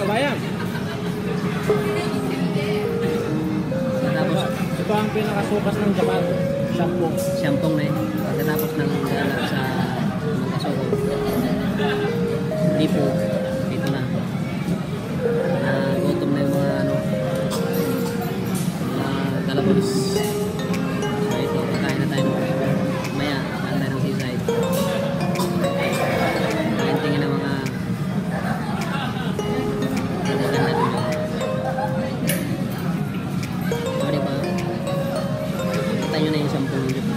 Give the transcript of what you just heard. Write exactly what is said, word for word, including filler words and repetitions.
kabayan. Tapos Ito ang pinakasukas ng Japan. Shampoo. syampong na eh. Pagkatapos ng gala sa Mangkasuko. Hindi po. Dito na. Na gutom na yung mga ano. Mga galapos. So ito, kakain na tayo. Maya, kakain tayo ng seaside. Tingin ng mga ganda-ganda dito. So diba? Kita nyo na yung syampoo ng